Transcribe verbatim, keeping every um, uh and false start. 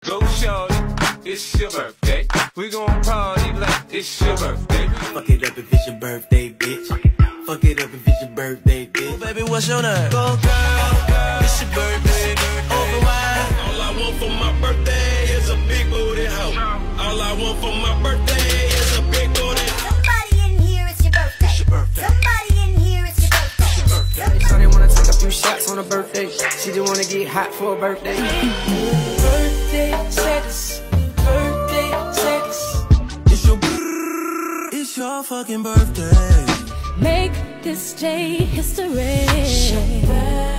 Go shorty, it's your birthday. We gon' party like it's your birthday. Fuck it up if it's your birthday, bitch. Fuck it up if it's your birthday, bitch. Oh, baby, what's your name? Go girl, It's your birthday. Over wine. All I want for my birthday is a big booty hoe. All I want for my birthday is a big booty hoe. Somebody in here, it's your birthday. It's your birthday. Somebody in here, it's your birthday. It's your birthday. Shawty wanna take a few shots on her birthday. She just wanna get hot for her birthday. Birthday sex, birthday sex. It's your It's your fucking birthday. Make this day history.